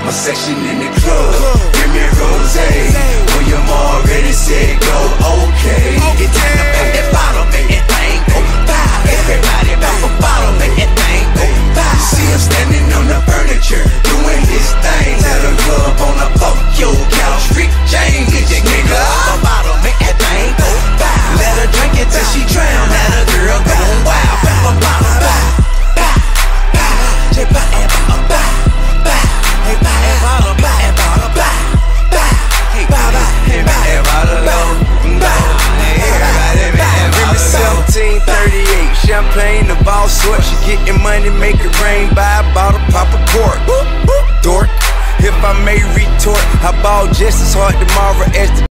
my section in the club. Give me rosé. William already said go, okay. It's time to pop that bottle, make that thing go by. Everybody pop a bottle, make that thing go by. See him standing on the furniture, doing his thing. Tell the club on the fuck your couch, Rick James, get your nigga up a bottle, make that thing go by. Let her drink it till she drown, had a girl going wild. Pop a bottle, bye, bye, bye. Just pop that bottle, bye, bye. Hey, buy that bottle, buy that bottle, bye, bye. Hey, buy that bottle, bye. Give me 1738, champagne, the ball sort. She getting money, make it rain, buy a bottle, pop a cork. Dork, if I may retort, I ball just as hard tomorrow as the